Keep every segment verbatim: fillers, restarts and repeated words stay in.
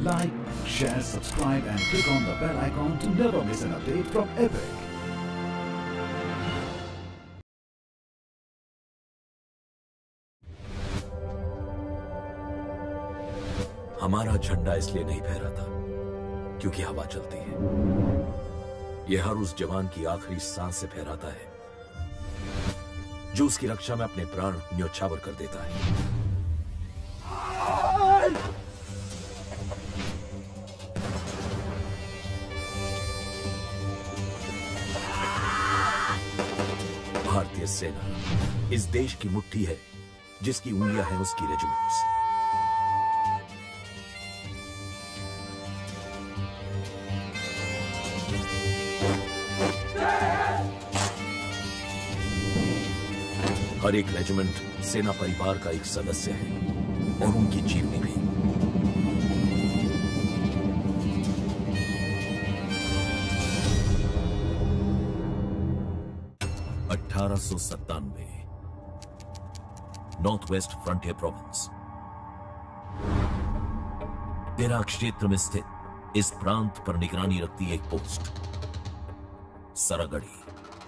Like, share, subscribe and click on the bell icon to never miss an update from Epic. हमारा झंडा इसलिए नहीं फहराता क्योंकि हवा चलती है। यह हर उस जवान की आखिरी सांस से फहराता है जो उसकी रक्षा में अपने प्राण न्योछावर कर देता है। भारतीय सेना इस देश की मुट्ठी है जिसकी उंगलियां हैं उसकी रेजिमेंट्स। हर एक रेजिमेंट सेना परिवार का एक सदस्य है और उनकी जीवनी भी। अठारह सौ सत्तानवे North West Frontier Province. Tirah क्षेत्र में स्थित इस प्रांत पर निगरानी रखती एक पोस्ट सरागढ़ी।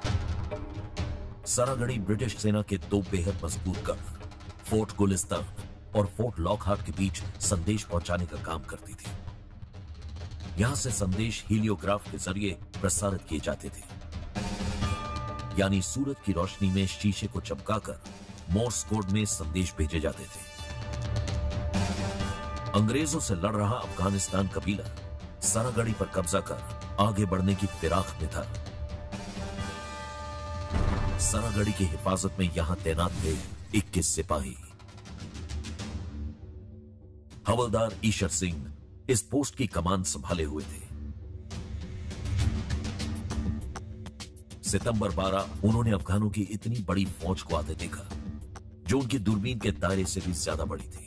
सरागढ़ी ब्रिटिश सेना के दो बेहद मजबूत गढ़ फोर्ट गुलिस्तान और फोर्ट लॉकहार्ट के बीच संदेश पहुंचाने का काम करती थी। यहां से संदेश हीलियोग्राफ के जरिए प्रसारित किए जाते थे, यानी सूरज की रोशनी में शीशे को चमकाकर मोर्स कोड में संदेश भेजे जाते थे। अंग्रेजों से लड़ रहा अफगानिस्तान कबीला सरागढ़ी पर कब्जा कर आगे बढ़ने की फिराक में था। सरागढ़ी की हिफाजत में यहां तैनात थे इक्कीस सिपाही। हवलदार ईशर सिंह इस पोस्ट की कमान संभाले हुए थे। सितंबर बारह उन्होंने अफगानों की इतनी बड़ी फौज को आते देखा जो उनकी दूरबीन के दायरे से भी ज्यादा बड़ी थी।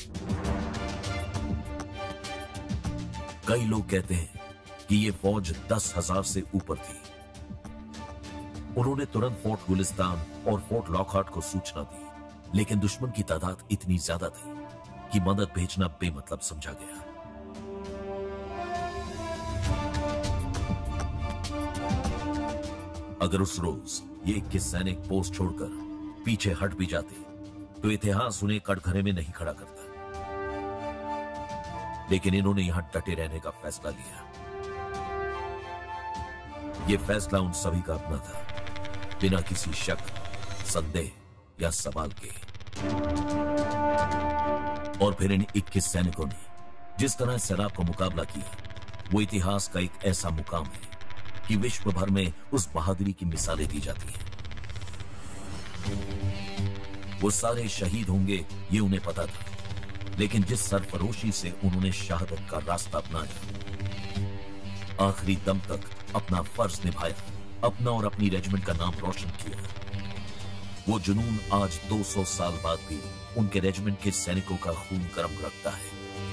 कई लोग कहते हैं कि यह फौज दस हजार से ऊपर थी। उन्होंने तुरंत फोर्ट गुलिस्तान और फोर्ट लॉकहार्ट को सूचना दी, लेकिन दुश्मन की तादाद इतनी ज्यादा थी कि मदद भेजना बेमतलब समझा गया। अगर उस रोज ये इक्कीस सैनिक पोस्ट छोड़कर पीछे हट भी जाते तो इतिहास उन्हें कटघरे में नहीं खड़ा करता, लेकिन इन्होंने यहां डटे रहने का फैसला लिया। यह फैसला उन सभी का अपना था, बिना किसी शक, संदेह या सवाल के। और फिर इन इक्कीस सैनिकों ने जिस तरह सैलाब का मुकाबला किया, वो इतिहास का एक ऐसा मुकाम है कि विश्व भर में उस बहादुरी की मिसालें दी जाती हैं। वो सारे शहीद होंगे ये उन्हें पता था, लेकिन जिस सरफरोशी से उन्होंने शहादत का रास्ता अपनाया, आखिरी दम तक अपना फर्ज निभाया, अपना और अपनी रेजिमेंट का नाम रोशन किया, वो जुनून आज दो सौ साल बाद भी उनके रेजिमेंट के सैनिकों का खून गर्म रखता है।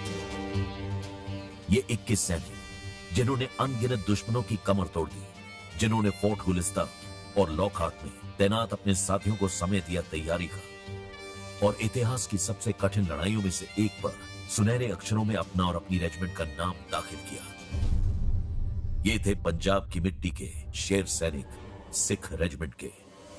ये इक्कीस सैनिक जिन्होंने अनगिनत दुश्मनों की कमर तोड़ दी, जिन्होंने फोर्ट गुलिस्तान और लॉकहार्ट में तैनात अपने साथियों को समय दिया तैयारी का, और इतिहास की सबसे कठिन लड़ाइयों में से एक पर सुनहरे अक्षरों में अपना और अपनी रेजिमेंट का नाम दाखिल किया। ये थे पंजाब की मिट्टी के शेर सैनिक, सिख रेजिमेंट के।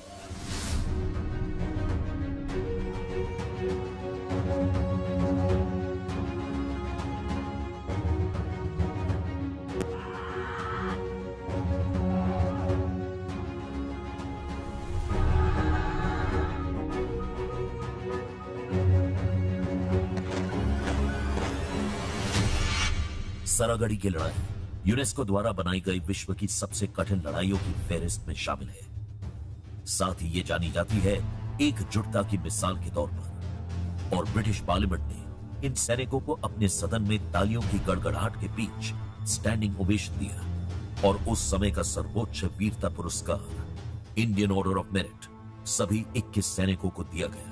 सरागढ़ी की लड़ाई यूनेस्को द्वारा बनाई गई विश्व की सबसे कठिन लड़ाइयों की फेहरिस्त में शामिल है। साथ ही ये जानी जाती है एकजुटता की मिसाल के तौर पर। और ब्रिटिश पार्लियामेंट ने इन सैनिकों को अपने सदन में तालियों की गड़गड़ाहट के बीच स्टैंडिंग ओवेशन दिया, और उस समय का सर्वोच्च वीरता पुरस्कार इंडियन ऑर्डर ऑफ मेरिट सभी इक्कीस सैनिकों को दिया गया।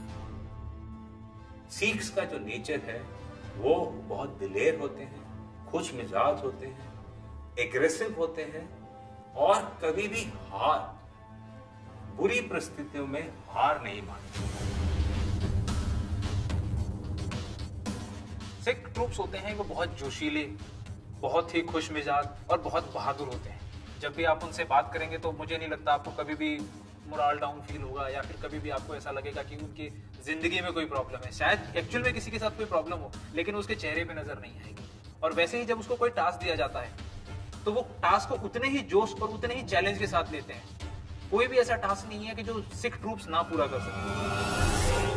सिख्स का जो नेचर है वो बहुत दिलेर होते हैं, खुश मिजाज होते हैं, एग्रेसिव होते हैं, और कभी भी हार, बुरी परिस्थितियों में हार नहीं मानते। सिख ट्रूप्स होते हैं वो बहुत जोशीले, बहुत ही खुश मिजाज और बहुत बहादुर होते हैं। जब भी आप उनसे बात करेंगे तो मुझे नहीं लगता आपको कभी भी मोरल डाउन फील होगा या फिर कभी भी आपको ऐसा लगेगा कि उनकी जिंदगी में कोई प्रॉब्लम है। शायद एक्चुअल में किसी के साथ कोई प्रॉब्लम हो लेकिन उसके चेहरे पे नजर नहीं आएगी। और वैसे ही जब उसको कोई टास्क दिया जाता है तो वो टास्क को उतने ही जोश और उतने ही चैलेंज के साथ लेते हैं। कोई भी ऐसा टास्क नहीं है कि जो सिख ट्रूप्स ना पूरा कर सके।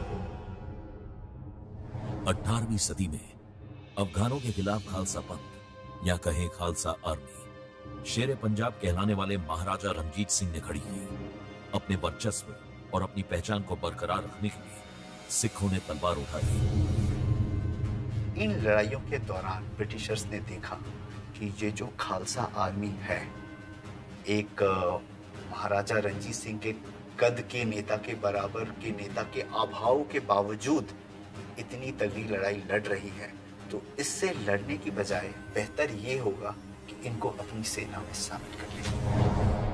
अठारहवीं सदी में अफगानों के खिलाफ खालसा पंथ या कहें खालसा आर्मी शेरे पंजाब कहलाने वाले महाराजा रणजीत सिंह ने खड़ी की। अपने वर्चस्व और अपनी पहचान को बरकरार रखने के लिए सिखों ने तलवार उठाई। इन लड़ाइयों के दौरान ब्रिटिशर्स ने देखा कि ये जो खालसा आर्मी है, एक महाराजा रणजीत सिंह के कद के नेता के बराबर के नेता के अभाव के बावजूद इतनी तगड़ी लड़ाई लड़ रही है, तो इससे लड़ने की बजाय बेहतर ये होगा कि इनको अपनी सेना में शामिल कर लें।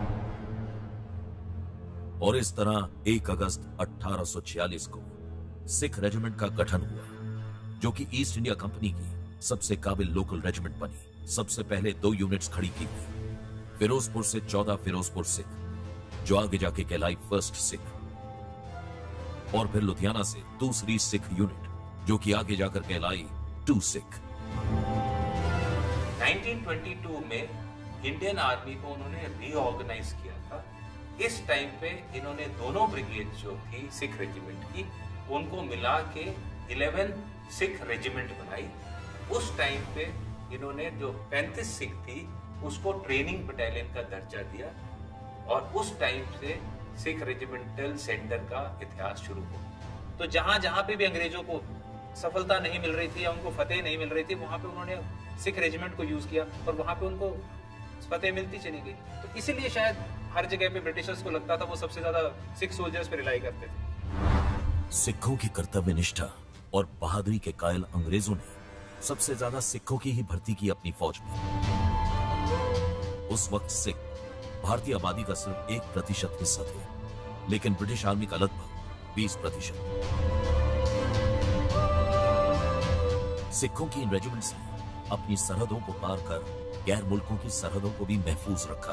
और इस तरह एक अगस्त अठारह सौ छियालीस को सिख रेजिमेंट का गठन हुआ, जो कि ईस्ट इंडिया कंपनी की सबसे काबिल लोकल रेजिमेंट बनी। सबसे पहले दो यूनिट्स खड़ी की गई, फिरोजपुर से चौदह फिरोजपुर सिख, जो आगे जाके कहलाई फर्स्ट सिख, और फिर लुधियाना से दूसरी सिख यूनिट, जो कि आगे जाकर कहलाई two Sikh. Nineteen twenty two में इंडियन आर्मी को उन्होंने रीऑर्गेनाइज किया था। इस टाइम पे इन्होंने दोनों ब्रिगेड जो थी सिख रेजिमेंट की, उनको मिला के इलेवन सिख रेजिमेंट बनाई। उस टाइम पे इन्होंने जो पैंतीस सिख थी उसको ट्रेनिंग बटालियन का दर्जा दिया, और उस टाइम से सिख रेजिमेंटल सेंटर का इतिहास शुरू हुआ। तो जहां जहां पे भी अंग्रेजों को सफलता नहीं मिल रही थी या उनको फतेह नहीं मिल रही थी, वहां पे उन्होंने सिख रेजिमेंट को यूज किया और वहां पे उनको फतेह मिलती चली गई। तो इसीलिए शायद हर जगह पे ब्रिटिशर्स को लगता था वो सबसे ज्यादा सिख सोल्जर्स पे रिलाई करते थे। सिखों की कर्तव्य निष्ठा और बहादुरी के कायल अंग्रेजों ने सबसे ज्यादा सिखों की ही भर्ती की अपनी फौज में। उस वक्त सिख भारतीय आबादी का सिर्फ एक प्रतिशत हिस्सा थे, लेकिन ब्रिटिश आर्मी का लगभग बीस प्रतिशत। सिखों की इन रेजिमेंट्स ने अपनी सरहदों को पार कर गैर मुल्कों की सरहदों को भी महफूज रखा।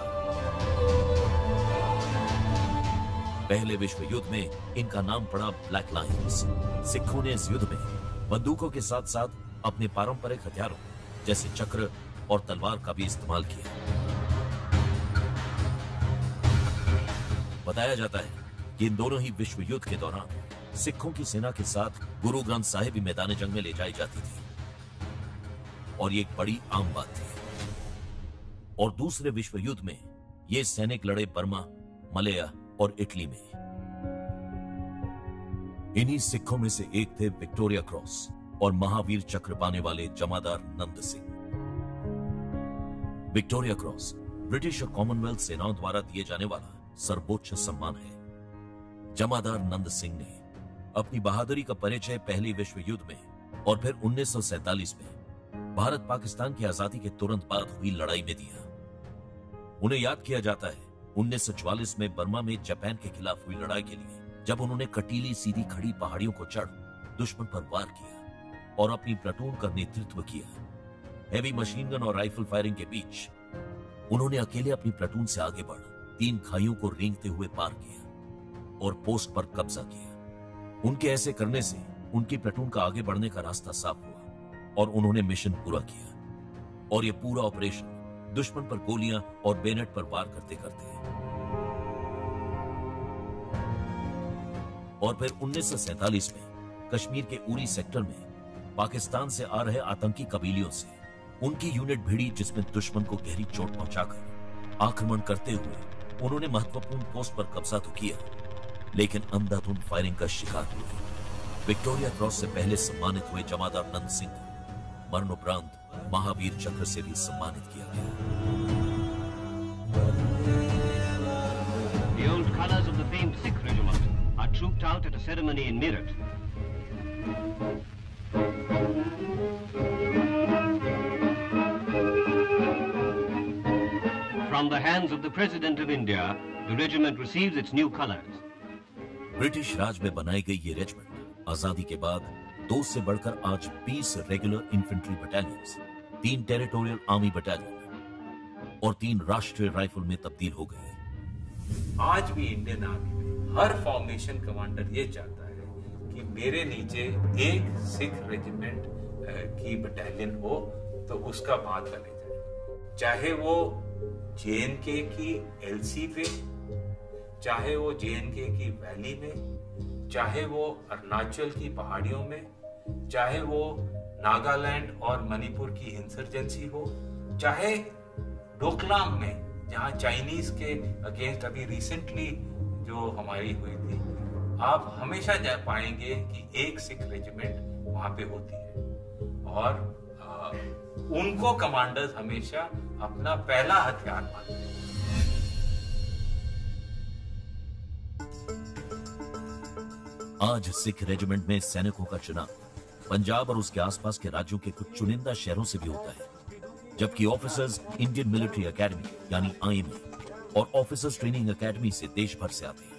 पहले विश्व युद्ध में इनका नाम पड़ा ब्लैक लाइन्स। सिखों ने इस युद्ध में बंदूकों के साथ साथ अपने पारंपरिक हथियारों जैसे चक्र और तलवार का भी इस्तेमाल किया। बताया जाता है कि इन दोनों ही विश्व युद्ध के दौरान सिखों की सेना के साथ गुरु ग्रंथ साहिब भी मैदान जंग में ले जाई जाती थी, और ये एक बड़ी आम बात थी। और दूसरे विश्व युद्ध में ये सैनिक लड़े बर्मा, मलया और इटली में। इन्हीं सिखों में से एक थे विक्टोरिया क्रॉस और महावीर चक्र पाने वाले jemadar Nand Singh. Victoria Cross British और कॉमनवेल्थ सेनाओं द्वारा दिए जाने वाला सर्वोच्च सम्मान है। जमादार नंद सिंह ने अपनी बहादुरी का परिचय पहली विश्व युद्ध में और फिर उन्नीस सौ सैतालीस में भारत पाकिस्तान की आजादी के तुरंत बाद हुई लड़ाई में दिया। उन्हें याद किया जाता है उन्नीस सौ चौवालीस में बर्मा में जापान के खिलाफ हुई लड़ाई के लिए, जब उन्होंने कटीली सीधी खड़ी पहाड़ियों को चढ़ दुश्मन पर वार किया और अपनी प्लाटून का नेतृत्व किया। हेवी मशीन गन और राइफल फायरिंग के बीच उन्होंने अकेले अपनी प्लाटून से आगे बढ़ तीन खाइयों को रेंगते हुए पार किया और पोस्ट पर कब्जा किया। उनके ऐसे करने से उनकी प्लाटून का आगे बढ़ने का रास्ता साफ हुआ और उन्होंने मिशन पूरा किया। और यह पूरा ऑपरेशन दुश्मन पर गोलियां और बेनेट पर वार करते करते और फिर उन्नीस सौ सैतालीस में कश्मीर के उरी सेक्टर में पाकिस्तान से आ रहे आतंकी कबीलियों से उनकी यूनिट भिड़ी, जिसमें दुश्मन को गहरी चोट पहुंचाकर आक्रमण करते हुए उन्होंने महत्वपूर्ण पोस्ट पर कब्जा तो किया, लेकिन अंधाधुंध फायरिंग का शिकार हुए। विक्टोरिया क्रॉस से पहले सम्मानित हुए जमादार नंद सिंह को मरणोपरांत महावीर चक्र से भी सम्मानित किया गया। The old colors of the famed Sikh regiment are trooped out at a ceremony in Meerut. From the hands of the President of India, the regiment receives its new colors. British Raj में बनाई गई ये regiment आजादी के बाद दो से बढ़कर आज बीस रेगुलर इन्फेंट्री बटालियंस, तीन टेरिटोरियल आर्मी बटालियन और तीन राष्ट्रीय राइफल में तब्दील हो गए। आज भी इंडियन आर्मी में हर फॉर्मेशन कमांडर ये चाहता है कि मेरे नीचे एक सिख रेजिमेंट की बटालियन हो तो उसका बात करे जाए, चाहे वो जेएनके की एलसी पे, चाहे वो जेएनके की वैली में, चाहे वो अरुणाचल की पहाड़ियों में, चाहे वो नागालैंड और मणिपुर की इंसर्जेंसी हो, चाहे डोकलाम में जहां चाइनीज के अगेंस्ट अभी रिसेंटली जो हमारी हुई थी, आप हमेशा जा पाएंगे कि एक सिख रेजिमेंट वहां पे होती है और आ, उनको कमांडर्स हमेशा अपना पहला हथियार मानते हैं। आज सिख रेजिमेंट में सैनिकों का चुनाव पंजाब और उसके आसपास के राज्यों के कुछ चुनिंदा शहरों से भी होता है, जबकि ऑफिसर्स इंडियन मिलिट्री एकेडमी यानी आईएमए और ऑफिसर्स ट्रेनिंग एकेडमी से देश भर से आते हैं।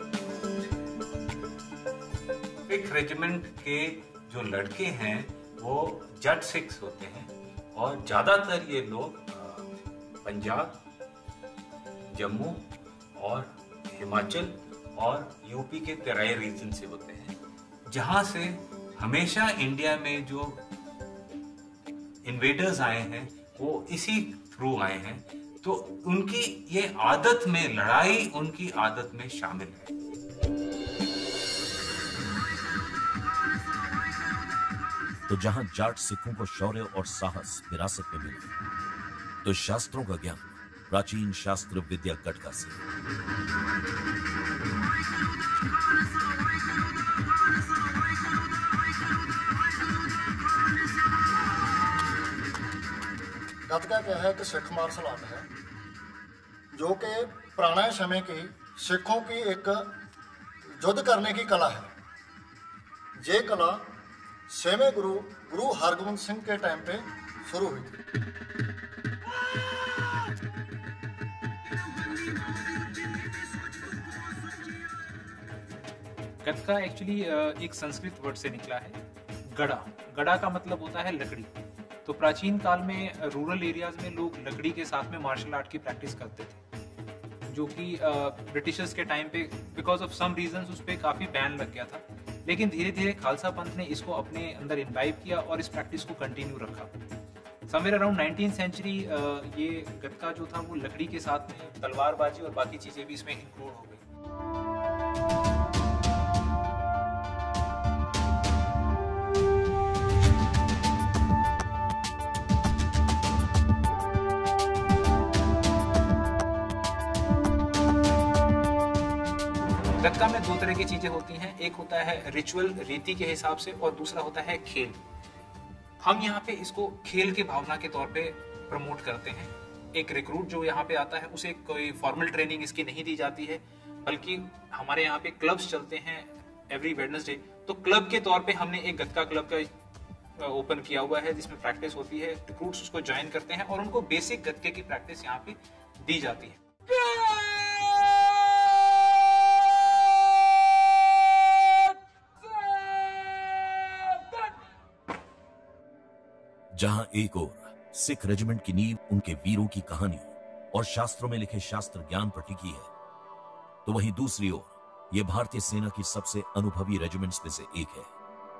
सिख रेजिमेंट के जो लड़के हैं वो जट सिख्स होते हैं और ज्यादातर ये लोग पंजाब, जम्मू और हिमाचल और यूपी के तराई रीजन से होते हैं, जहां से हमेशा इंडिया में जो इन्वेडर्स आए हैं वो इसी थ्रू आए हैं, तो उनकी ये आदत में, लड़ाई उनकी आदत में शामिल है। तो जहां जाट सिखों को शौर्य और साहस विरासत में मिला, तो शास्त्रों का ज्ञान प्राचीन शास्त्र विद्या गटका से। गतका क्या है कि सिख मार्शल आर्ट है जो कि पुराने समय की सिखों की एक युद्ध करने की कला है। ये कला छवें गुरु गुरु हरगोबिंद सिंह के टाइम पे शुरू हुई थी। गतका एक्चुअली एक संस्कृत वर्ड से निकला है, गड़ा। गड़ा का मतलब होता है लकड़ी। तो प्राचीन काल में रूरल एरियाज में लोग लकड़ी के साथ में मार्शल आर्ट की प्रैक्टिस करते थे, जो कि ब्रिटिशर्स के टाइम पे बिकॉज ऑफ सम रीजंस उस पर काफी बैन लग गया था। लेकिन धीरे धीरे खालसा पंथ ने इसको अपने अंदर इम्बाइब किया और इस प्रैक्टिस को कंटिन्यू रखा। समवेयर अराउंड नाइनटीन सेंचुरी ये गतका जो था वो लकड़ी के साथ में तलवारबाजी और बाकी चीजें भी इसमें इंक्लूड हो गई। गतका में दो तरह की चीजें होती हैं, एक होता है रिचुअल, रीति के हिसाब से, और दूसरा होता है खेल। हम यहाँ पे इसको खेल की भावना के तौर पे प्रमोट करते हैं। एक रिक्रूट जो यहाँ पे आता है उसे कोई फॉर्मल ट्रेनिंग इसकी नहीं दी जाती है, बल्कि हमारे यहाँ पे क्लब्स चलते हैं एवरी वेडनेसडे। तो क्लब के तौर पे हमने एक गतका क्लब का ओपन किया हुआ है जिसमें प्रैक्टिस होती है। रिक्रूट्स उसको ज्वाइन करते हैं और उनको बेसिक गतके की प्रैक्टिस यहाँ पे दी जाती है। जहां एक ओर सिख रेजिमेंट की नींव उनके वीरों की कहानियों और शास्त्रों में लिखे शास्त्र ज्ञान पर टिकी है, तो वहीं दूसरी ओर यह भारतीय सेना की सबसे अनुभवी रेजिमेंट्स में से एक है।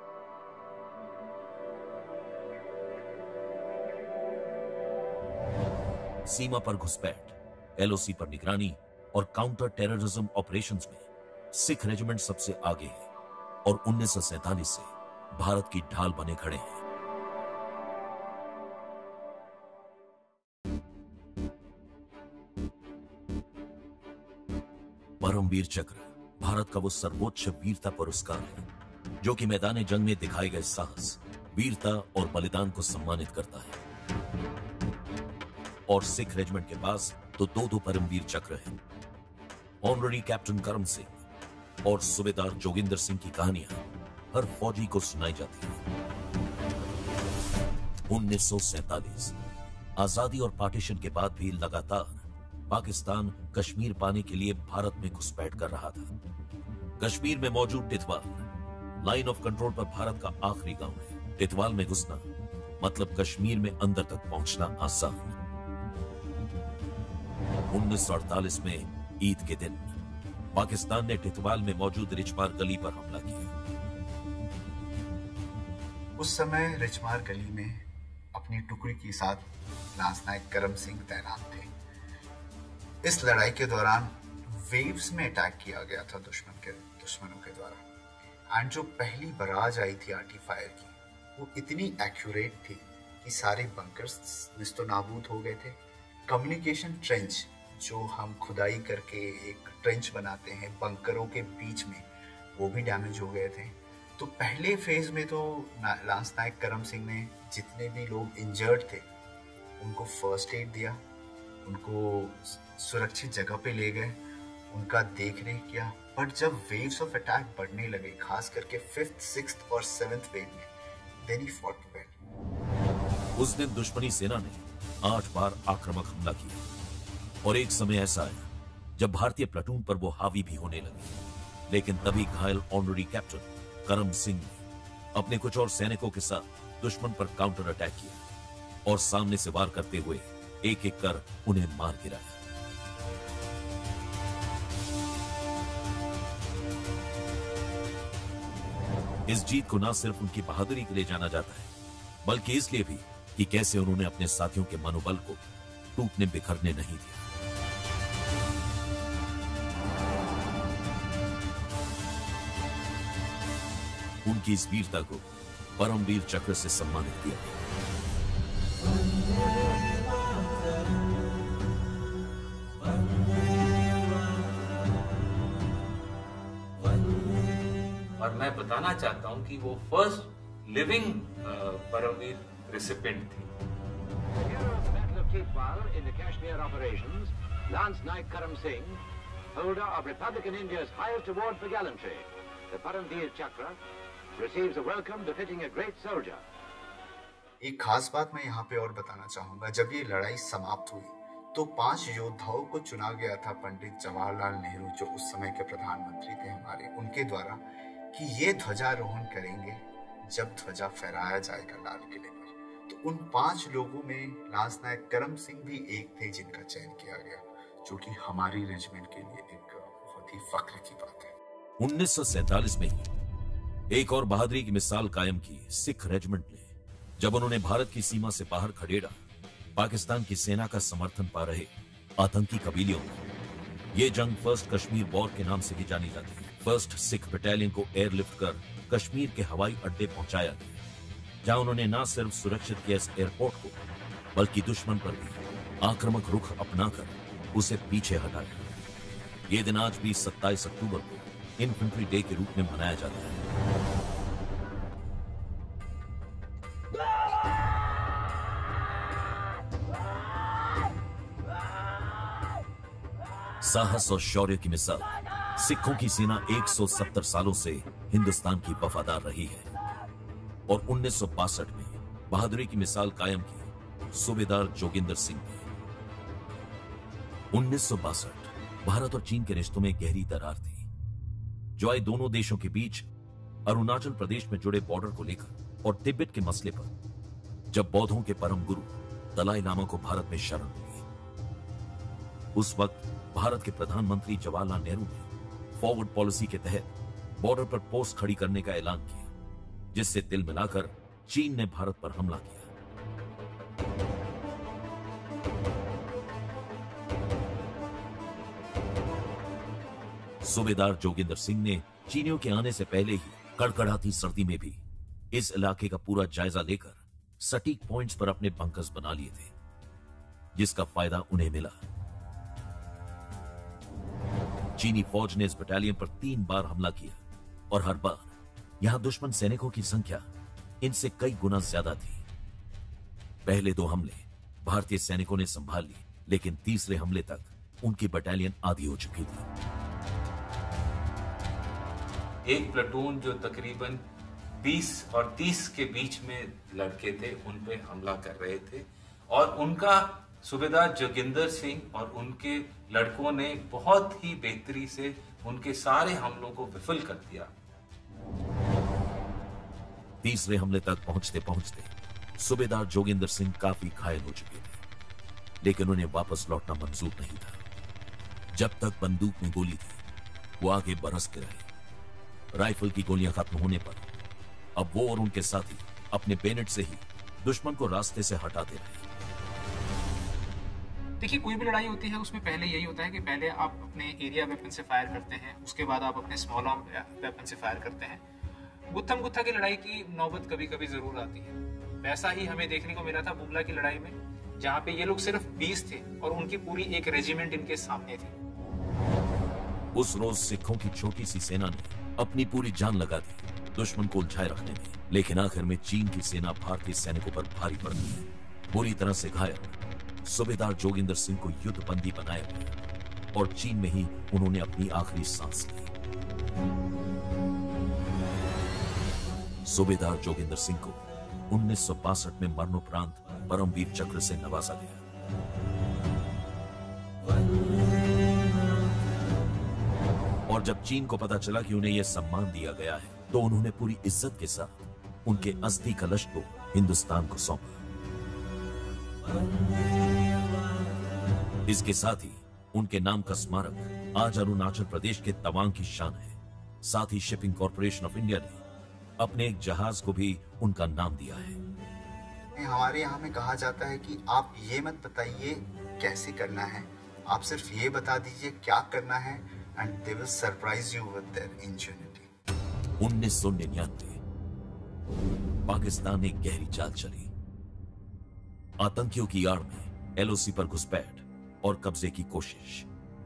सीमा पर घुसपैठ, एलओसी पर निगरानी और काउंटर टेररिज्म ऑपरेशंस में सिख रेजिमेंट सबसे आगे है और उन्नीस सौ सैंतालीस से भारत की ढाल बने खड़े हैं। परमवीर चक्र भारत का वो सर्वोच्च वीरता पुरस्कार है जो कि मैदान जंग में दिखाए गए साहस, वीरता और बलिदान को सम्मानित करता है। और सिख रेजिमेंट के पास तो दो दो परमवीर चक्र हैं। ऑनररी कैप्टन करम सिंह और सूबेदार जोगिंदर सिंह की कहानियां हर फौजी को सुनाई जाती है। उन्नीस सौ सैंतालीस आजादी और पार्टीशन के बाद भी लगातार पाकिस्तान कश्मीर पाने के लिए भारत में घुसपैठ कर रहा था। कश्मीर में मौजूद टिथवा, लाइन ऑफ कंट्रोल पर भारत का आखिरी गांव है। टिटवाल में घुसना मतलब कश्मीर में अंदर तक पहुंचना आसान। उन्नीस सौ अड़तालीस में ईद के दिन पाकिस्तान ने टिटवाल में मौजूद रिचमार गली पर हमला किया। उस समय रिचमार गली में अपनी टुकड़ी के साथ लांस नायक करम सिंह तैनात थे। इस लड़ाई के दौरान वेव्स में अटैक किया गया था दुश्मन के दुश्मनों के द्वारा। एंड जो पहली बराज आई थी आर्टी फायर की, वो इतनी एक्यूरेट थी कि सारे बंकर्स निस्तो नाबूद हो गए थे। कम्युनिकेशन ट्रेंच जो हम खुदाई करके एक ट्रेंच बनाते हैं बंकरों के बीच में, वो भी डैमेज हो गए थे। तो पहले फेज में तो लांस नायक करम सिंह ने जितने भी लोग इंजर्ड थे उनको फर्स्ट एड दिया, उनको सुरक्षित जगह पे ले गए, उनका देख रेख किया। बट जब वेव्स ऑफ अटैक बढ़ने लगे, खास करके फिफ्थ, सिक्स्थ और सेवेंथ वेव में, देन ही फॉट वेल। उस दिन दुश्मनी सेना ने आठ बार आक्रामक हमला किया और एक समय ऐसा आया जब भारतीय प्लाटून पर वो हावी भी होने लगी। लेकिन तभी घायल ऑनरी कैप्टन करम सिंह ने अपने कुछ और सैनिकों के साथ दुश्मन पर काउंटर अटैक किया और सामने से वार करते हुए एक एक कर उन्हें मार गिराया। इस जीत को न सिर्फ उनकी बहादुरी के लिए जाना जाता है, बल्कि इसलिए भी कि कैसे उन्होंने अपने साथियों के मनोबल को टूटने बिखरने नहीं दिया। उनकी इस वीरता को परमवीर चक्र से सम्मानित किया गया। और मैं बताना चाहता हूं कि वो फर्स्ट लिविंग परमवीर रेसिपिएंट थी। In the Kashmir operations, Lance Naik Karam Singh, holder of Republican India's highest award for gallantry, the Paramveer Chakra, receives a welcome befitting a great soldier. एक खास बात मैं यहाँ पे और बताना चाहूंगा। जब ये लड़ाई समाप्त हुई तो पांच योद्धाओं को चुना गया था पंडित जवाहरलाल नेहरू, जो उस समय के प्रधानमंत्री थे हमारे, उनके द्वारा, कि ये ध्वजारोहण करेंगे जब ध्वजा फहराया जाएगा लाल किले पर। तो उन पांच लोगों में लांस नायक करम सिंह भी एक थे जिनका चयन किया गया, जो कि हमारी रेजिमेंट के लिए एक बहुत ही फख्र की बात है। उन्नीस सौ सैंतालीस में ही एक और बहादुरी की मिसाल कायम की सिख रेजिमेंट ने, जब उन्होंने भारत की सीमा से बाहर खडेड़ा पाकिस्तान की सेना का समर्थन पा रहे आतंकी कबीलियों में। ये जंग फर्स्ट कश्मीर वॉर के नाम से भी जानी जाती है। फर्स्ट सिख बटालियन को एयरलिफ्ट कर कश्मीर के हवाई अड्डे पहुंचाया गया, जहां उन्होंने न सिर्फ सुरक्षित किया इस एयरपोर्ट को, बल्कि दुश्मन पर भी आक्रामक रुख अपनाकर उसे पीछे हटाया। ये दिन आज भी सत्ताईस अक्टूबर को इन्फेंट्री डे के रूप में मनाया जाता है। साहस और शौर्य की मिसाल सिखों की सेना एक सौ सत्तर सालों से हिंदुस्तान की वफादार रही है और उन्नीस सौ बासठ में बहादुरी की मिसाल कायम की सूबेदार जोगिंदर सिंह ने। उन्नीस सौ बासठ भारत और चीन के रिश्तों में गहरी दरार थी, जो आई दोनों देशों के बीच अरुणाचल प्रदेश में जुड़े बॉर्डर को लेकर और तिब्बत के मसले पर, जब बौद्धों के परम गुरु दलाई लामा को भारत में शरण मिली। उस वक्त भारत के प्रधानमंत्री जवाहरलाल नेहरू ने फॉरवर्ड पॉलिसी के तहत बॉर्डर पर पोस्ट खड़ी करने का ऐलान किया, जिससे तिल मिलाकर चीन ने भारत पर हमला किया। सूबेदार जोगिंदर सिंह ने चीनियों के आने से पहले ही कड़कड़ाती सर्दी में भी इस इलाके का पूरा जायजा लेकर सटीक पॉइंट्स पर अपने बंकर्स बना लिए थे, जिसका फायदा उन्हें मिला। चीनी फौज ने इस बटालियन पर तीन बार हमला किया और हर बार यहां दुश्मन सैनिकों की संख्या इनसे कई गुना ज्यादा थी। पहले दो हमले भारतीय सैनिकों ने संभाल ली, लेकिन तीसरे हमले तक उनकी बटालियन आधी हो चुकी थी। एक प्लाटून जो तकरीबन बीस और तीस के बीच में लड़के थे, उन पे हमला कर रहे थे और उनका सूबेदार जोगिंदर सिंह और उनके लड़कों ने बहुत ही बेहतरी से उनके सारे हमलों को विफल कर दिया। तीसरे हमले तक पहुंचते पहुंचते सूबेदार जोगिंदर सिंह काफी घायल हो चुके थे, लेकिन उन्हें वापस लौटना मंजूर नहीं था। जब तक बंदूक में गोली थी वो आगे बरसते रहे। राइफल की गोलियां खत्म होने पर अब वो और उनके साथी अपने बेनेट से ही दुश्मन को रास्ते से हटाते रहे। देखिए, कोई भी लड़ाई होती है उसमें पहले यही होता है कि पहले आप अपने एरिया वेपन से फायर करते हैं, उसके बाद आप अपने स्मॉल आर्म वेपन से फायर करते हैं। गुत्थम गुत्था की लड़ाई की नौबत कभी कभी जरूर आती है। वैसा ही हमें देखने को मिला था बुमला की लड़ाई में, जहाँ पे ये लोग सिर्फ बीस थे और उनकी पूरी एक रेजिमेंट इनके सामने थी। उस रोज सिखों की छोटी सी सेना ने अपनी पूरी जान लगा दी दुश्मन को उलझाए रखने में, लेकिन आखिर में चीन की सेना भारतीय सैनिकों पर भारी पड़ गई। बुरी तरह से घायल सूबेदार जोगिंदर सिंह को युद्ध बंदी बनाया गया और चीन में ही उन्होंने अपनी आखिरी सांस ली। सूबेदार जोगिंदर सिंह को उन्नीस सौ बासठ में मरणोपरांत परमवीर चक्र से नवाजा गया। और जब चीन को पता चला कि उन्हें यह सम्मान दिया गया है तो उन्होंने पूरी इज्जत के साथ उनके अस्थि कलश को हिंदुस्तान को सौंपा। इसके साथ ही उनके नाम का स्मारक आज अरुणाचल प्रदेश के तवांग की शान है। साथ ही शिपिंग कॉर्पोरेशन ऑफ इंडिया ने अपने एक जहाज को भी उनका नाम दिया है। हमारे यहाँ में कहा जाता है कि आप ये मत बताइए कैसे करना है, आप सिर्फ ये बता दीजिए क्या करना है and they will surprise you with their ingenuity. उन्नीस सौ निन्यानवे पाकिस्तान एक गहरी चाल चली। आतंकियों की आड़ में एलओसी पर घुसपैठ और कब्जे की कोशिश।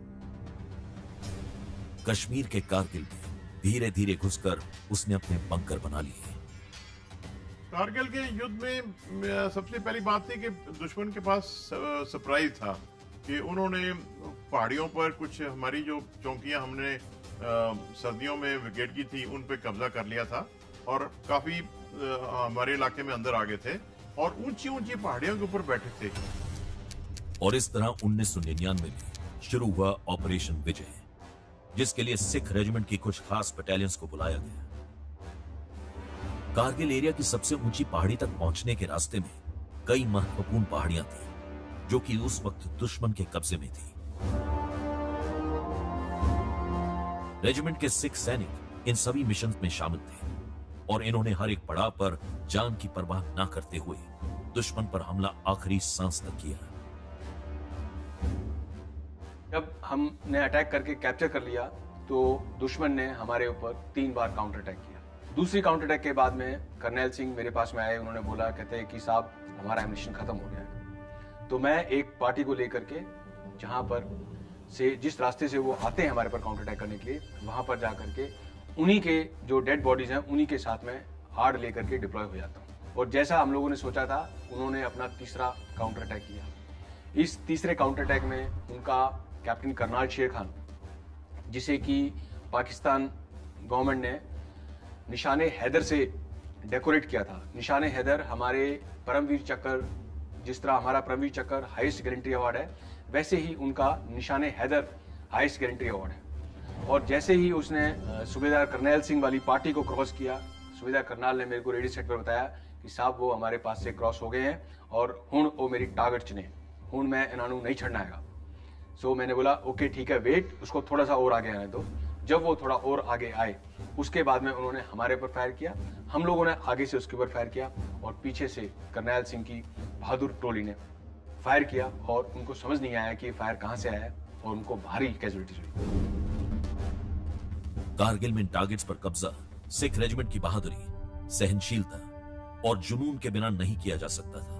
कश्मीर के कारगिल में धीरे धीरे घुसकर उसने अपने बंकर बना लिए। कारगिल के युद्ध में सबसे पहली बात थी कि दुश्मन के पास सरप्राइज था कि उन्होंने पहाड़ियों पर कुछ हमारी जो चौकियां हमने सर्दियों में विकेट की थी उन पे कब्जा कर लिया था और काफी हमारे इलाके में अंदर आ गए थे और ऊंची ऊंची पहाड़ियों के ऊपर बैठे थे। और इस तरह उन्नीस सौ निन्यानवे में शुरू हुआ ऑपरेशन विजय, जिसके लिए सिख रेजिमेंट की कुछ खास बटालियंस को बुलाया गया। कारगिल एरिया की सबसे ऊंची पहाड़ी तक पहुंचने के रास्ते में कई महत्वपूर्ण पहाड़ियां थी जो कि उस वक्त दुश्मन के कब्जे में थी। रेजिमेंट के सिख सैनिक इन सभी मिशन में शामिल थे और इन्होंने हर एक पड़ाव पर जान की परवाह न करते हुए दुश्मन पर हमला आखिरी सांस तक किया। जब हमने अटैक करके कैप्चर कर लिया तो दुश्मन ने हमारे ऊपर तीन बार काउंटर अटैक किया। दूसरी काउंटर अटैक के बाद में कर्नल सिंह मेरे पास में आए, उन्होंने बोला, कहते हैं कि साहब हमारा एमिनिशन खत्म हो गया है। तो मैं एक पार्टी को लेकर के जहां पर से जिस रास्ते से वो आते हैं हमारे पर काउंटर अटैक करने के लिए, वहां पर जाकर के उन्हीं के जो डेड बॉडीज हैं उन्हीं के साथ में आड़ लेकर के डिप्लॉय हो जाता हूँ। और जैसा हम लोगों ने सोचा था उन्होंने अपना तीसरा काउंटर अटैक किया। इस तीसरे काउंटर अटैक में उनका कैप्टन करनाल शेर खान, जिसे कि पाकिस्तान गवर्नमेंट ने निशाने हैदर से डेकोरेट किया था। निशाने हैदर हमारे परमवीर चक्र, जिस तरह हमारा परमवीर चक्र हाईएस्ट गैलेंट्री अवार्ड है, वैसे ही उनका निशाने हैदर हाईएस्ट गैलेंट्री अवार्ड है। और जैसे ही उसने सूबेदार करनैल सिंह वाली पार्टी को क्रॉस किया, सूबेदार करनाल ने मेरे को रेडियो सेट पर बताया कि साहब वो हमारे पास से क्रॉस हो गए हैं और हुण वो मेरी टारगेट चुने, हुण मैं इन्होंने नहीं छड़ना है। सो so, मैंने बोला ओके ठीक है, वेट, उसको थोड़ा सा और आगे आने दो। जब वो थोड़ा और आगे आए उसके बाद में उन्होंने हमारे पर फायर किया, हम लोगों ने आगे से उसके ऊपर फायर किया और पीछे से करनैल सिंह की बहादुर टोली ने फायर किया और उनको समझ नहीं आया कि फायर कहां से आया और उनको भारी कैजुअलिटीज हुई। कारगिल में टारगेट्स पर कब्जा सिख रेजिमेंट की बहादुरी, सहनशीलता और जुनून के बिना नहीं किया जा सकता था।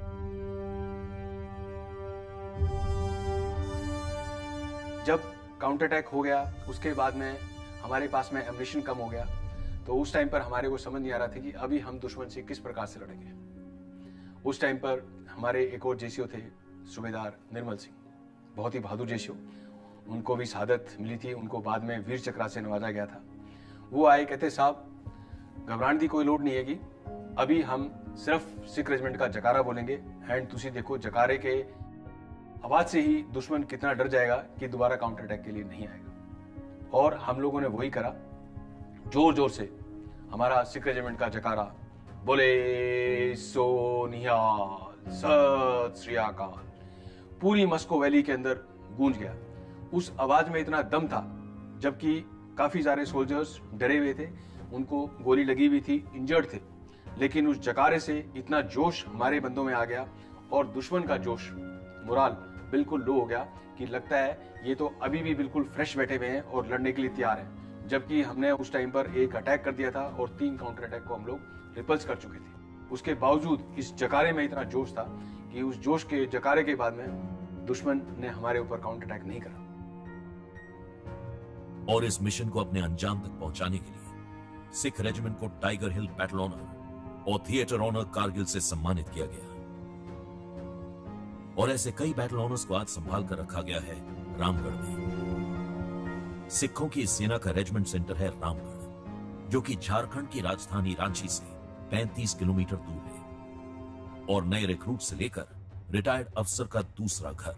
जब काउंटर अटैक हो गया उसके बाद में हमारे पास में एमिनिशन कम हो गया, तो उस टाइम पर हमारे को समझ नहीं आ रहा था कि अभी हम दुश्मन से किस प्रकार से लड़ेंगे। उस टाइम पर हमारे एक और जेसीओ थे सूबेदार निर्मल सिंह, बहुत ही बहादुर जेसीओ, उनको भी शहादत मिली थी, उनको बाद में वीर चक्र से नवाजा गया था। वो आए, कहते साहब घबराने की कोई लोड नहीं है कि अभी हम सिर्फ सिख रेजिमेंट का जकारा बोलेंगे एंड तुसी देखो जकारे के आवाज से ही दुश्मन कितना डर जाएगा कि दोबारा काउंटर अटैक के लिए नहीं आएगा। और हम लोगों ने वही करा, जोर जोर से हमारा सिख रेजिमेंट का जकारा बोले सो निहाल, सत श्री अकाल पूरी मस्को वैली के अंदर गूंज गया। उस आवाज में इतना दम था, जबकि काफी सारे सोल्जर्स डरे हुए थे, उनको गोली लगी हुई थी, इंजर्ड थे, लेकिन उस जकारे से इतना जोश हमारे बंदों में आ गया और दुश्मन का जोश, मोराल बिल्कुल लो हो गया कि लगता है ये तो अभी भी बिल्कुल फ्रेश बैठे हुए हैं और लड़ने के लिए तैयार हैं। जबकि हमने उस टाइम पर एक अटैक कर दिया था और तीन काउंटर अटैक को हम लोग रिपल्स कर चुके थे। उसके बावजूद इस जकारे में इतना जोश था कि उस जोश के जकारे के बाद में दुश्मन ने हमारे ऊपर काउंटर अटैक नहीं करा। और इस मिशन को अपने अंजाम तक पहुंचाने के लिए सिख रेजिमेंट को टाइगर हिल बैटल ऑनर और थिएटर ऑनर कारगिल से सम्मानित किया गया। और ऐसे कई बैटल ऑनर्स को आज संभाल कर रखा गया है रामगढ़ में। सिखों की सेना का रेजिमेंट सेंटर है रामगढ़, जो कि झारखंड की राजधानी रांची से पैंतीस किलोमीटर दूर है और नए रिक्रूट से लेकर रिटायर्ड अफसर का दूसरा घर।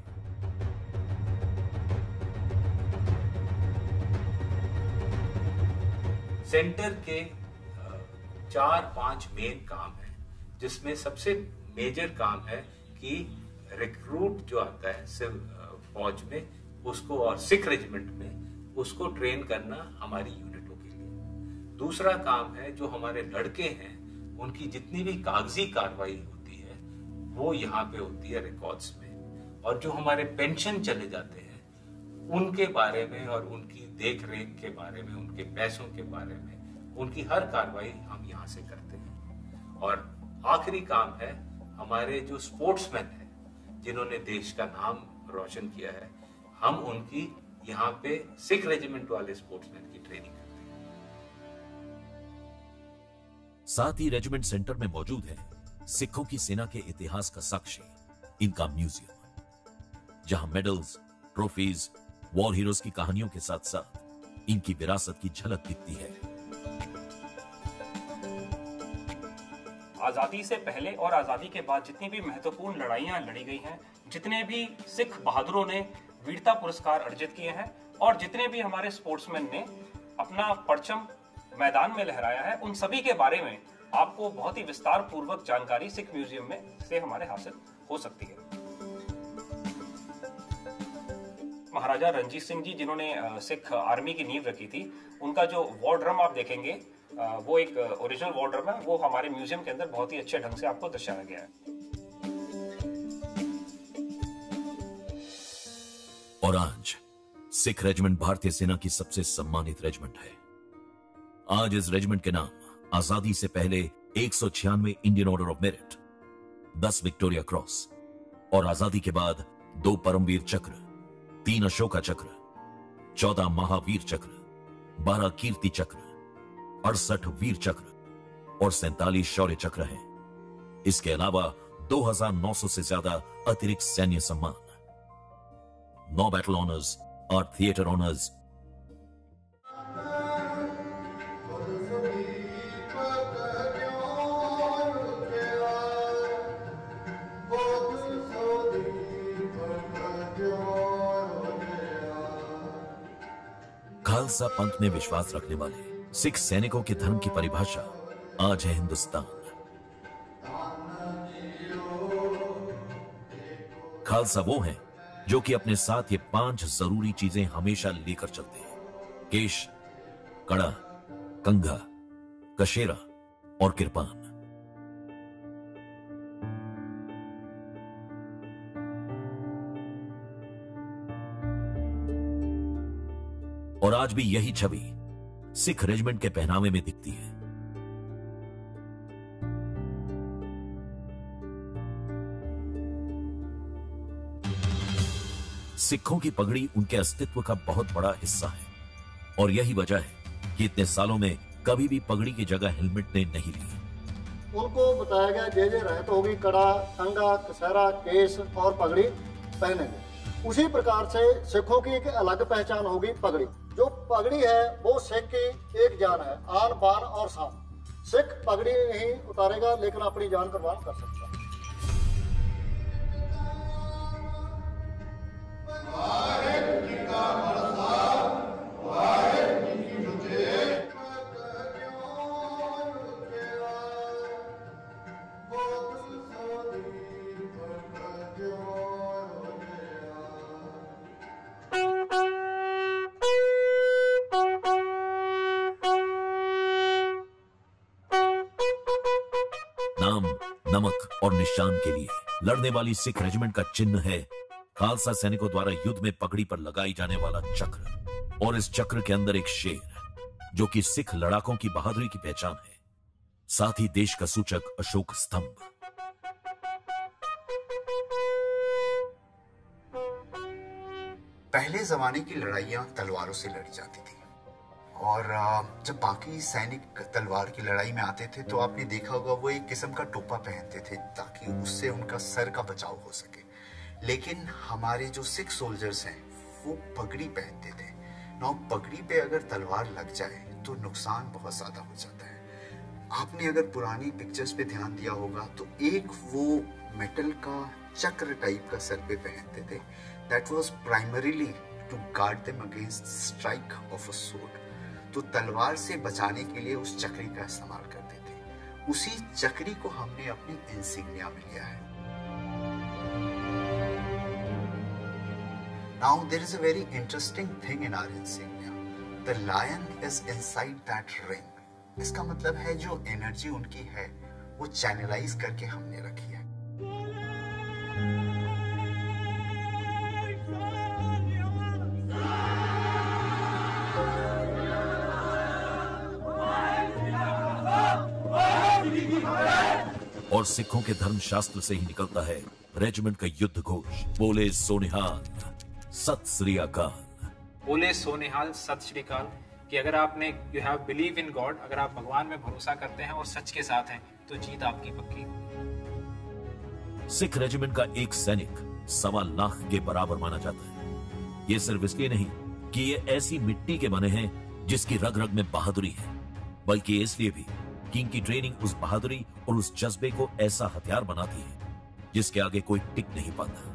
सेंटर के चार पांच मेन काम है, जिसमें सबसे मेजर काम है कि रिक्रूट जो आता है सिर्फ फौज में, उसको और सिख रेजिमेंट में उसको ट्रेन करना हमारी यूनिटों के लिए। दूसरा काम है जो हमारे लड़के हैं, उनकी जितनी भी कागजी कार्रवाई होती है वो यहाँ पे होती है रिकॉर्ड्स में। और जो हमारे पेंशन चले जाते हैं उनके बारे में और उनकी देख रेख के बारे में, उनके पैसों के बारे में, उनकी हर कार्रवाई हम यहाँ से करते हैं। और आखिरी काम है हमारे जो स्पोर्ट्समैन हैं जिन्होंने देश का नाम रोशन किया है, हम उनकी यहाँ पे सिख रेजिमेंट वाले स्पोर्ट्समैन की ट्रेनिंग करते हैं। साथ ही रेजिमेंट सेंटर में मौजूद है सिखों की सेना के इतिहास का साक्षी इनका म्यूजियम, जहां मेडल्स, ट्रॉफीज, वॉर हीरोज की कहानियों के साथ साथ इनकी विरासत की झलक दिखती है। आजादी से पहले और आजादी के बाद जितनी भी महत्वपूर्ण लड़ाइयां लड़ी गई हैं, जितने भी सिख बहादुरों ने वीरता पुरस्कार अर्जित किए हैं और जितने भी हमारे स्पोर्ट्समैन ने अपना परचम मैदान में लहराया है, उन सभी के बारे में आपको बहुत ही विस्तार पूर्वक जानकारी सिख म्यूजियम में से हमारे हासिल हो सकती है। महाराजा रणजीत सिंह जी जिन्होंने सिख आर्मी की नींव रखी थी, उनका जो वॉर ड्रम आप देखेंगे वो एक ओरिजिनल वॉर ड्रम है, वो हमारे म्यूजियम के अंदर बहुत ही अच्छे ढंग से आपको दर्शाया गया है। और आज सिख रेजिमेंट भारतीय सेना की सबसे सम्मानित रेजिमेंट है। आज इस रेजिमेंट के नाम आजादी से पहले एक सौ छियानवे इंडियन ऑर्डर ऑफ मेरिट, दस विक्टोरिया क्रॉस और आजादी के बाद दो परमवीर चक्र, तीन अशोका चक्र, चौदह महावीर चक्र, बारह कीर्ति चक्र, अड़सठ वीर चक्र और सैंतालीस शौर्य चक्र हैं। इसके अलावा दो हजार नौ सौ से ज्यादा अतिरिक्त सैन्य सम्मान। नौ बैटल ऑनर्स, आठ थिएटर ऑनर्स, खालसा पंथ में विश्वास रखने वाले सिख सैनिकों के धर्म की परिभाषा आज है हिंदुस्तान। खालसा वो हैं जो कि अपने साथ ये पांच जरूरी चीजें हमेशा लेकर चलते हैं: केश, कड़ा, कंघा, कशेरा और किरपान। और आज भी यही छवि सिख रेजिमेंट के पहनावे में दिखती है। सिखों की पगड़ी उनके अस्तित्व का बहुत बड़ा हिस्सा है और यही वजह है कि इतने सालों में कभी भी पगड़ी की जगह हेलमेट ने नहीं ली। उनको बताया गया जे जे रहत होगी कड़ा, कंघा, कसेरा, केस और पगड़ी पहनेंगे। उसी प्रकार से सिखों की एक अलग पहचान होगी पगड़ी। जो पगड़ी है वो सिख की एक जान है, आन बान और शान। सिख पगड़ी नहीं उतारेगा लेकिन अपनी जान कुर्बान कर सकता है। नमक और निशान के लिए लड़ने वाली सिख रेजिमेंट का चिन्ह है खालसा सैनिकों द्वारा युद्ध में पगड़ी पर लगाई जाने वाला चक्र, और इस चक्र के अंदर एक शेर जो कि सिख लड़ाकों की बहादुरी की पहचान है, साथ ही देश का सूचक अशोक स्तंभ। पहले जमाने की लड़ाइयां तलवारों से लड़ी जाती थी, और जब बाकी सैनिक तलवार की लड़ाई में आते थे तो आपने देखा होगा वो एक किस्म का टोपा पहनते थे ताकि उससे उनका सर का बचाव हो सके। लेकिन हमारे जो सिख सोल्जर्स हैं वो पगड़ी पहनते थे। ना पगड़ी पे अगर तलवार लग जाए तो नुकसान बहुत ज्यादा हो जाता है। आपने अगर पुरानी पिक्चर्स पे ध्यान दिया होगा तो एक वो मेटल का चक्र टाइप का सर पे पहनते थे। That was primarily to guard them against strike of a sword. तो तलवार से बचाने के लिए उस चक्री का इस्तेमाल करते थे। उसी चक्री को हमने अपनी इंसिग्निया में लिया है। Now there is a very interesting thing in our insignia. The lion is inside that ring. इसका मतलब है जो एनर्जी उनकी है वो चैनलाइज करके हमने रखी है। और सिखों के धर्म शास्त्र से ही निकलता है रेजिमेंट का युद्ध घोष, बोले सोनिहाल सत श्री अकाल। बोले सोनिहाल सत श्री अकाल कि अगर आपने you have believe in God, अगर आप भगवान में भरोसा करते हैं और सच के साथ हैं तो जीत आपकी पक्की। सिख रेजिमेंट का एक सैनिक सवा लाख के बराबर माना जाता है। ये सिर्फ इसलिए नहीं कि ये ऐसी मिट्टी के बने हैं जिसकी रग रग में बहादुरी है, बल्कि इसलिए भी कि इनकी ट्रेनिंग उस बहादुरी और उस जज्बे को ऐसा हथियार बनाती है जिसके आगे कोई टिक नहीं पाता।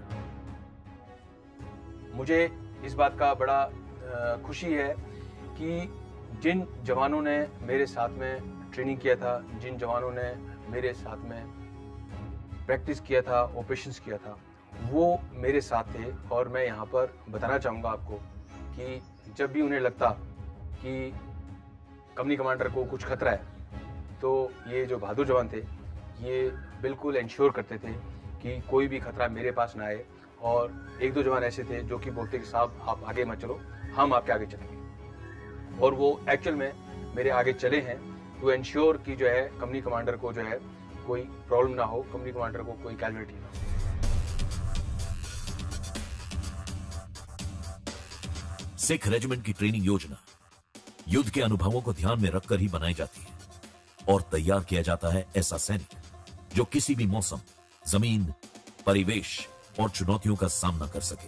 मुझे इस बात का बड़ा खुशी है कि जिन जवानों ने मेरे साथ में ट्रेनिंग किया था, जिन जवानों ने मेरे साथ में प्रैक्टिस किया था, ऑपरेशंस किया था, वो मेरे साथ थे। और मैं यहाँ पर बताना चाहूँगा आपको कि जब भी उन्हें लगता कि कंपनी कमांडर को कुछ खतरा है तो ये जो बहादुर जवान थे ये बिल्कुल इंश्योर करते थे कि कोई भी खतरा मेरे पास ना आए। और एक दो जवान ऐसे थे जो कि बोलते कि साहब आप आगे मत चलो, हम आपके आगे चलेंगे। और वो एक्चुअल में मेरे आगे चले हैं टू इंश्योर कि जो है कंपनी कमांडर को जो है कोई प्रॉब्लम ना हो, कंपनी कमांडर को कोई कैजुअल्टी ना हो। सिख रेजिमेंट की ट्रेनिंग योजना युद्ध के अनुभवों को ध्यान में रखकर ही बनाई जाती है और तैयार किया जाता है ऐसा सैनिक जो किसी भी मौसम, जमीन, परिवेश और चुनौतियों का सामना कर सके।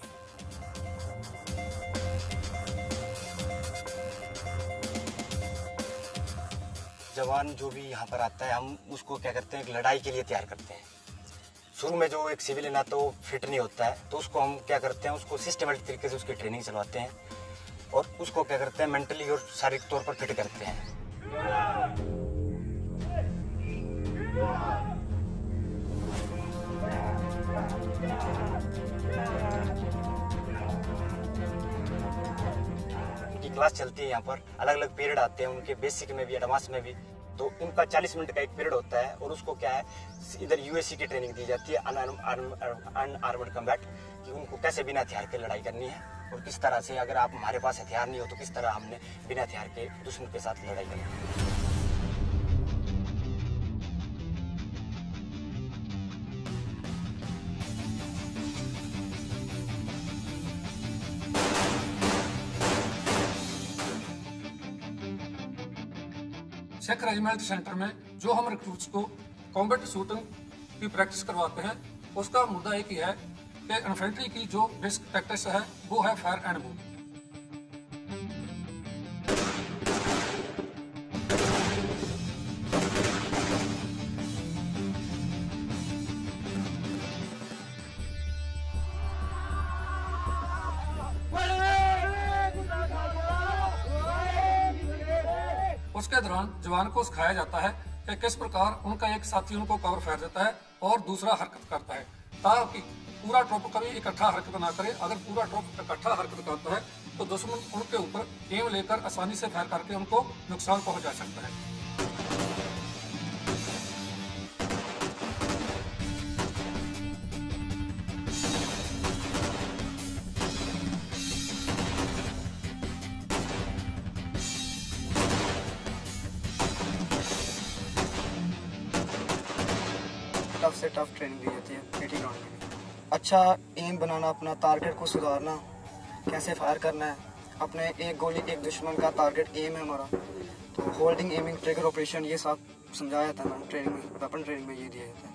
जवान जो भी यहाँ पर आता है हम उसको क्या करते हैं, एक लड़ाई के लिए तैयार करते हैं। शुरू में जो एक सिविलियन आता है वो फिट नहीं होता है तो उसको हम क्या करते हैं, उसको सिस्टमेटिक तरीके से उसकी ट्रेनिंग चलवाते हैं और उसको क्या करते हैं, मेंटली और शारीरिक तौर पर फिट करते हैं। उनकी क्लास चलती है यहाँ पर, अलग अलग पीरियड आते हैं उनके, बेसिक में भी एडवांस में भी। तो उनका चालीस मिनट का एक पीरियड होता है और उसको क्या है, इधर यूएससी की ट्रेनिंग दी जाती है, अनआर्मर्ड कम्बैट, कि उनको कैसे बिना हथियार के लड़ाई करनी है और किस तरह से, अगर आप हमारे पास हथियार नहीं हो तो किस तरह हमने बिना हथियार के दुश्मन के साथ लड़ाई करनी है। सिख रेजिमेंट सेंटर में जो हम रिक्रूट्स को कॉम्बैट शूटिंग की प्रैक्टिस करवाते हैं उसका मुद्दा एक ही है कि इन्फेंट्री की जो बेसिक प्रैक्टिस है वो है फायर एंड मूव। उसके दौरान जवान को सिखाया जाता है कि किस प्रकार उनका एक साथी उनको कवर फायर देता है और दूसरा हरकत करता है, ताकि पूरा ट्रुप कभी इकट्ठा हरकत ना करे। अगर पूरा ट्रुप इकट्ठा हरकत करता है तो दुश्मन उनके ऊपर एम लेकर आसानी से फायर करके उनको नुकसान पहुंचा सकता है। टफ से टफ ट्रेनिंग दी जाती है पीटी ग्राउंड में भी। अच्छा एम बनाना, अपना टारगेट को सुधारना, कैसे फायर करना है, अपने एक गोली एक दुश्मन का टारगेट एम है हमारा, तो होल्डिंग, एमिंग, ट्रिगर ऑपरेशन, ये सब समझाया जाता है ना ट्रेनिंग में, वेपन ट्रेनिंग में ये दिया जाता है।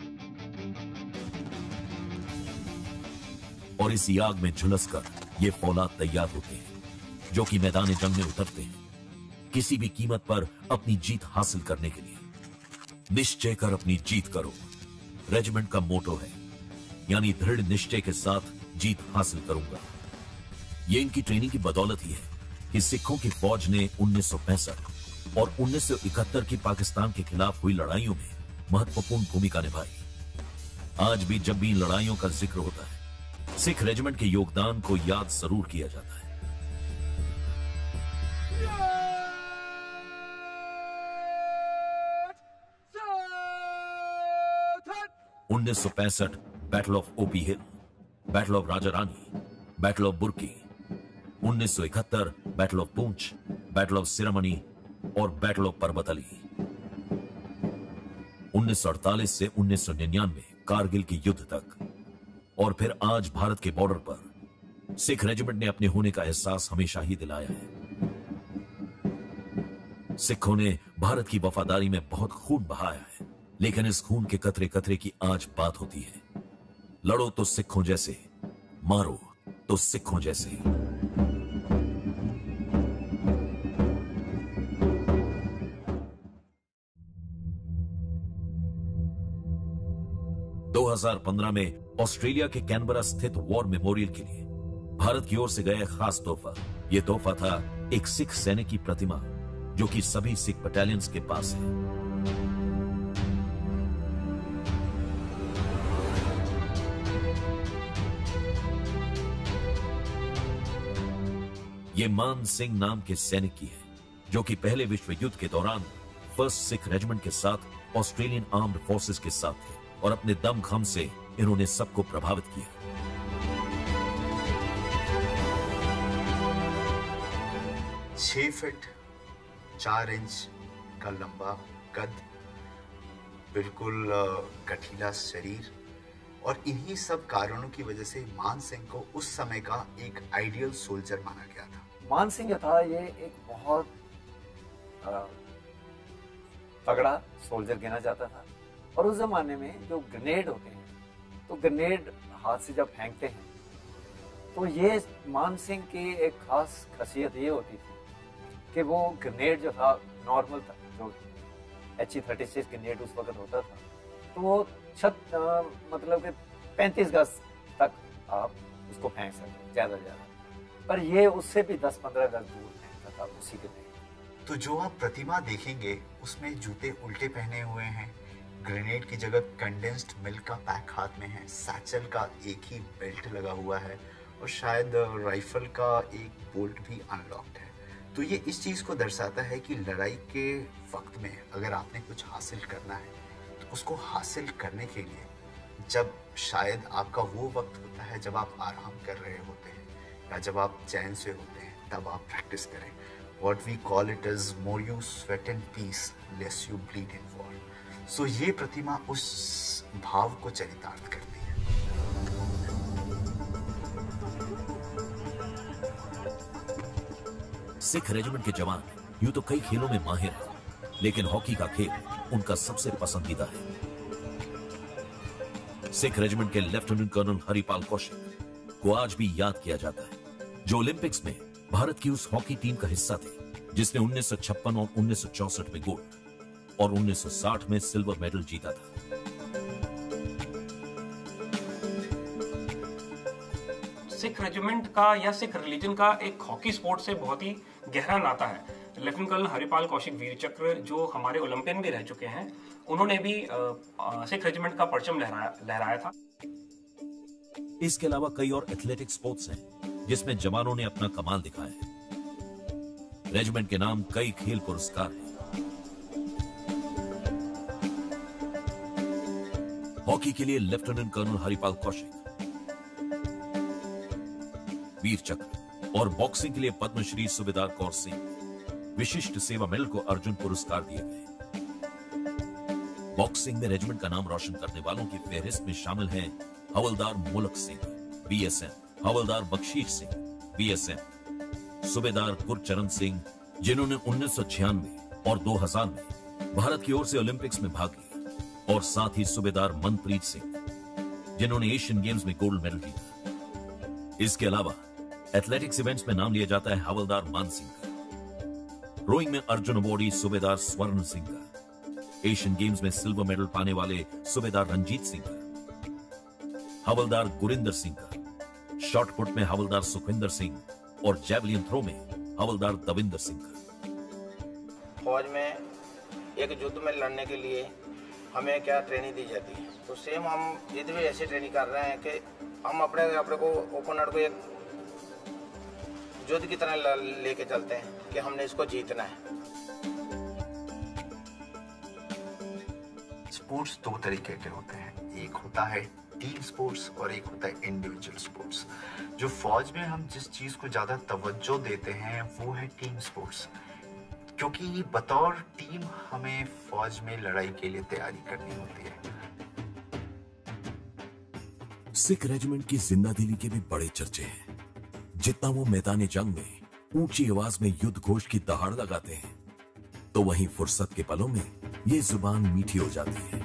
और इसी आग में झुलसकर ये फौलाद तैयार होते हैं जो कि मैदान जंग में उतरते हैं किसी भी कीमत पर अपनी जीत हासिल करने के लिए। निश्चय कर अपनी जीत करो रेजिमेंट का मोटो है, यानी दृढ़ निश्चय के साथ जीत हासिल करूंगा। ये इनकी ट्रेनिंग की बदौलत ही है कि सिखों की फौज ने उन्नीस सौ पैंसठ और उन्नीस सौ इकहत्तर की पाकिस्तान के खिलाफ हुई लड़ाइयों में महत्वपूर्ण भूमिका निभाई। आज भी जब भी इन लड़ाइयों का जिक्र होता है सिख रेजिमेंट के योगदान को याद जरूर किया जाता है। उन्नीस सौ पैंसठ battle of OP hill, battle of Raja Rani, battle of Burki, उन्नीस सौ इकहत्तर battle of Poonch, battle of सिरामणि और बैटल ऑफ परबत अली। उन्नीस सौ अड़तालीस से उन्नीस सौ निन्यानवे कारगिल के युद्ध तक, और फिर आज भारत के बॉर्डर पर सिख रेजिमेंट ने अपने होने का एहसास हमेशा ही दिलाया है। सिखों ने भारत की वफादारी में बहुत खून बहाया है, लेकिन इस खून के कतरे कतरे की आज बात होती है। लड़ो तो सिखों जैसे, मारो तो सिखों जैसे। दो हज़ार पंद्रह में ऑस्ट्रेलिया के कैनबरा स्थित वॉर मेमोरियल के लिए भारत की ओर से गया खास तोहफा। यह तोहफा था एक सिख सैनिक की प्रतिमा जो कि सभी सिख बटालियंस के पास है। यह मान सिंह नाम के सैनिक की है जो कि पहले विश्व युद्ध के दौरान फर्स्ट सिख रेजिमेंट के साथ ऑस्ट्रेलियन आर्म्ड फोर्सेस के साथ थे और अपने दम खम से इन्होंने सबको प्रभावित किया। छह फीट चार इंच का लंबा कद, बिल्कुल गठीला शरीर, और इन्हीं सब कारणों की वजह से मान सिंह को उस समय का एक आइडियल सोल्जर माना गया था। मान सिंह जो था ये एक बहुत तगड़ा सोल्जर गिना जाता था, और उस जमाने में जो ग्रेनेड होते हैं तो ग्रेनेड हाथ से जब फेंकते हैं तो ये मान सिंह की एक खास खासियत ये होती थी कि वो ग्रेनेड जो था नॉर्मल था, जो H E thirty six grenade उस वक्त होता था, तो वो छत आ, मतलब कि पैंतीस गज तक आप उसको फेंक सकते ज्यादा ज्यादा, पर ये उससे भी दस पंद्रह गज दूर फेंकता था उसी ग्रेनेड। तो जो आप प्रतिमा देखेंगे उसमें जूते उल्टे पहने हुए हैं, ग्रेनेड की जगह कंडेंस्ड मिल्क का पैक हाथ में है, सैचल का एक ही बेल्ट लगा हुआ है, और शायद राइफल का एक बोल्ट भी अनलॉक्ड है। तो ये इस चीज़ को दर्शाता है कि लड़ाई के वक्त में अगर आपने कुछ हासिल करना है तो उसको हासिल करने के लिए जब शायद आपका वो वक्त होता है जब आप आराम कर रहे होते हैं या जब आप चैन से होते हैं, तब आप प्रैक्टिस करें। What we call it is more you sweat in peace, less you bleed in war. So ये प्रतिमा उस भाव को चरितार्थ करती है। सिख रेजिमेंट के जवान यूं तो कई खेलों में माहिर हैं, लेकिन हॉकी का खेल उनका सबसे पसंदीदा है। सिख रेजिमेंट के लेफ्टिनेंट कर्नल हरिपाल कौशिक को आज भी याद किया जाता है, जो ओलंपिक्स में भारत की उस हॉकी टीम का हिस्सा थे जिसने उन्नीस सौ छप्पन और उन्नीस सौ चौसठ में गोल्ड और उन्नीस सौ साठ में सिल्वर मेडल जीता था। सिख रेजिमेंट का या सिख रिलीजन का एक हॉकी स्पोर्ट से बहुत ही गहरा नाता है। लेफ्टिनेंट कर्नल हरिपाल कौशिक वीर चक्र जो हमारे ओलंपियन भी रह चुके हैं, उन्होंने भी आ, आ, सिख रेजिमेंट का परचम लहराया लहराया था। इसके अलावा कई और एथलेटिक स्पोर्ट्स हैं जिसमें जवानों ने अपना कमाल दिखाया है। रेजिमेंट के नाम कई खेल पुरस्कार हैं। हॉकी के लिए लेफ्टिनेंट कर्नल हरिपाल कौशिक वीर चक्र, और बॉक्सिंग के लिए पद्मश्री सुबेदार कौर सिंह विशिष्ट सेवा मेडल को अर्जुन पुरस्कार दिए गए। बॉक्सिंग में रेजिमेंट का नाम रोशन करने वालों की फहरिस्त में शामिल हैं हवलदार मोलक सिंह बीएसएम, हवलदार बख्शीश सिंह बीएसएम, सूबेदार गुरचरण सिंह जिन्होंने उन्नीस सौ छियानवे और दो हज़ार में भारत की ओर से ओलंपिक्स में भाग लिया, और साथ ही सूबेदार मनप्रीत सिंह जिन्होंने एशियन गेम्स में गोल्ड मेडल जीता। इसके अलावा एथलेटिक्स इवेंट्स में नाम लिया जाता है हवलदार मान सिंह का, रोइंग में अर्जुन अवॉर्डी सूबेदार स्वर्ण सिंह का, एशियन गेम्स में सिल्वर मेडल पाने वाले सूबेदार रंजीत सिंह का, हवलदार गुरिंदर सिंह का, शॉटपुट में हवलदार सुखविंदर सिंह और जैवलिन थ्रो में हवलदार दविंदर सिंह का। फौज में एक युद्ध में लड़ने के लिए हमें क्या ट्रेनिंग दी जाती है, तो सेम हम इधर भी ऐसी ट्रेनिंग कर रहे हैं कि हम अपने अपने को ओपोनेंट को एक युद्ध की तरह लेके चलते हैं कि हमने इसको जीतना है। स्पोर्ट्स दो तरीके के होते हैं, एक होता है टीम स्पोर्ट्स और एक होता है इंडिविजुअल स्पोर्ट्स। जो फौज में हम जिस चीज को ज्यादा तवज्जो देते हैं वो है टीम स्पोर्ट्स, क्योंकि बतौर टीम हमें फौज में लड़ाई के लिए तैयारी करनी होती है। सिख रेजिमेंट की जिंदादिली के भी बड़े चर्चे हैं। जितना वो मैदान जंग में ऊंची आवाज में युद्ध घोष की दहाड़ लगाते हैं, तो वहीं फुर्सत के पलों में ये जुबान मीठी हो जाती है।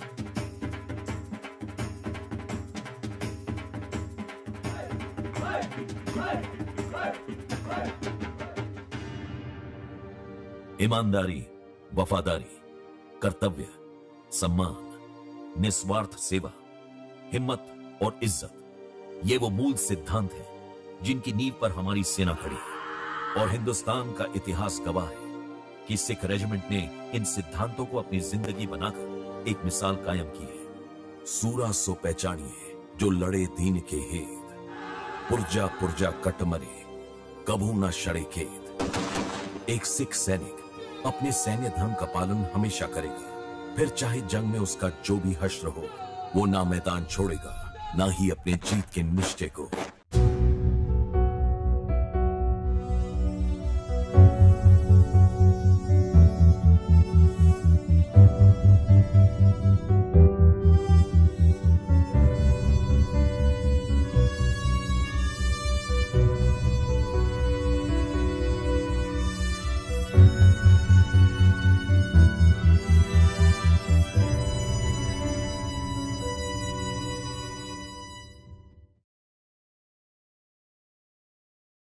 ईमानदारी, वफादारी, कर्तव्य, सम्मान, निस्वार्थ सेवा, हिम्मत और इज्जत, ये वो मूल सिद्धांत हैं जिनकी नींव पर हमारी सेना खड़ी है, और हिंदुस्तान का इतिहास गवाह है कि सिख रेजिमेंट ने इन सिद्धांतों को अपनी जिंदगी बनाकर एक मिसाल कायम की है। सूरा सो पहचानिए जो लड़े दीन के हेत, पुरजा पुरजा कट मरे कभू न शड़े खेत। एक सिख सैनिक अपने सैन्य धर्म का पालन हमेशा करेगा, फिर चाहे जंग में उसका जो भी हश्र हो, वो ना मैदान छोड़ेगा, ना ही अपने जीत के निश्चय को